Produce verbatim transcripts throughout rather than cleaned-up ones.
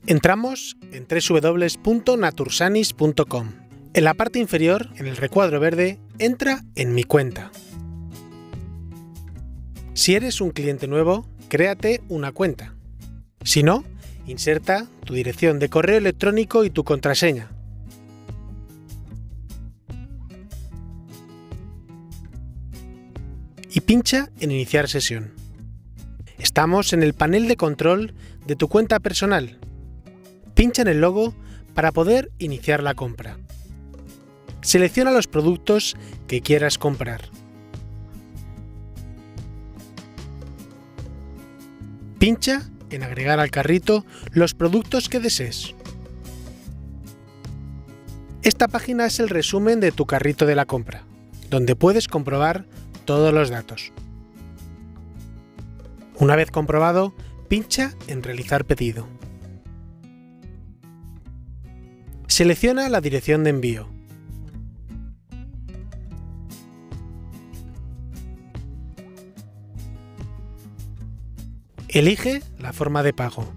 Entramos en doble u doble u doble u punto natursanis punto com. En la parte inferior, en el recuadro verde, entra en Mi cuenta. Si eres un cliente nuevo, créate una cuenta. Si no, inserta tu dirección de correo electrónico y tu contraseña. Y pincha en Iniciar sesión. Estamos en el panel de control de tu cuenta personal. Pincha en el logo para poder iniciar la compra. Selecciona los productos que quieras comprar. Pincha en Agregar al carrito los productos que desees. Esta página es el resumen de tu carrito de la compra, donde puedes comprobar todos los datos. Una vez comprobado, pincha en Realizar pedido. Selecciona la dirección de envío. Elige la forma de pago.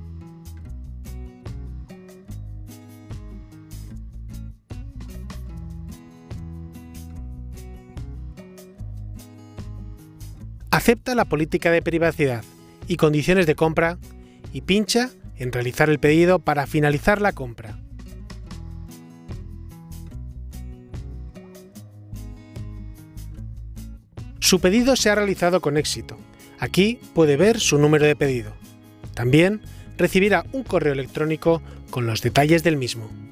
Acepta la política de privacidad y condiciones de compra y pincha en Realizar el pedido para finalizar la compra. Su pedido se ha realizado con éxito. Aquí puede ver su número de pedido. También recibirá un correo electrónico con los detalles del mismo.